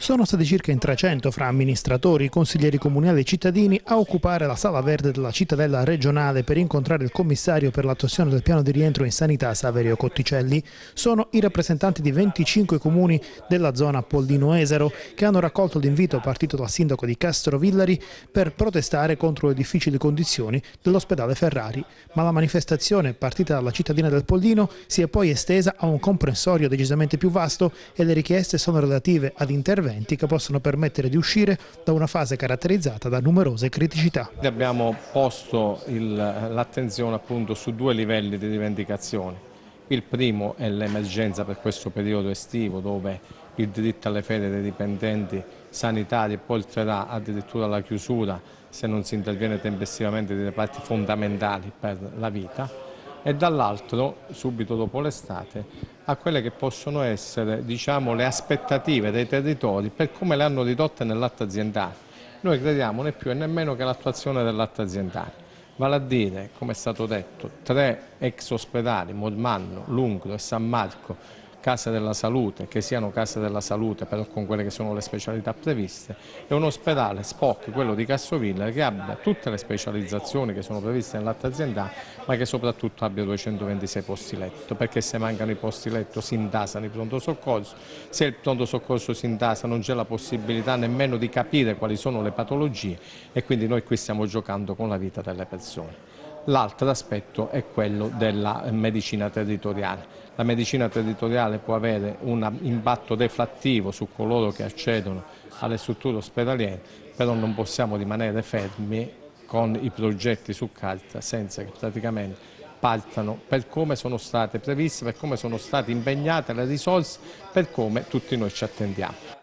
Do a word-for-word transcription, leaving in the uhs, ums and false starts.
Sono stati circa in trecento fra amministratori, consiglieri comunali e cittadini a occupare la sala verde della cittadella regionale per incontrare il commissario per l'attuazione del piano di rientro in sanità Saverio Cotticelli. Sono i rappresentanti di venticinque comuni della zona Pollino-Esero che hanno raccolto l'invito partito dal sindaco di Castrovillari per protestare contro le difficili condizioni dell'ospedale Ferrari. Ma la manifestazione, partita dalla cittadina del Pollino, si è poi estesa a un comprensorio decisamente più vasto e le richieste sono relative ad interventi che possono permettere di uscire da una fase caratterizzata da numerose criticità. Abbiamo posto l'attenzione appunto su due livelli di rivendicazione. Il primo è l'emergenza per questo periodo estivo, dove il diritto alle ferie dei dipendenti sanitari porterà addirittura alla chiusura se non si interviene tempestivamente di reparti fondamentali per la vita, e dall'altro, subito dopo l'estate, a quelle che possono essere, diciamo, le aspettative dei territori per come le hanno ridotte nell'atto aziendale. Noi crediamo né più e nemmeno che l'attuazione dell'atto aziendale, vale a dire, come è stato detto, tre ex ospedali, Mormanno, Lungro e San Marco, case della salute, che siano case della salute però con quelle che sono le specialità previste, e un ospedale S P O C, quello di Castrovillari, che abbia tutte le specializzazioni che sono previste nell'atto aziendale, ma che soprattutto abbia duecentoventisei posti letto, perché se mancano i posti letto si intasano i pronto soccorso, se il pronto soccorso si intasa non c'è la possibilità nemmeno di capire quali sono le patologie, e quindi noi qui stiamo giocando con la vita delle persone. L'altro aspetto è quello della medicina territoriale. La medicina territoriale può avere un impatto deflattivo su coloro che accedono alle strutture ospedaliere, però non possiamo rimanere fermi con i progetti su carta senza che praticamente partano per come sono state previste, per come sono state impegnate le risorse, per come tutti noi ci attendiamo.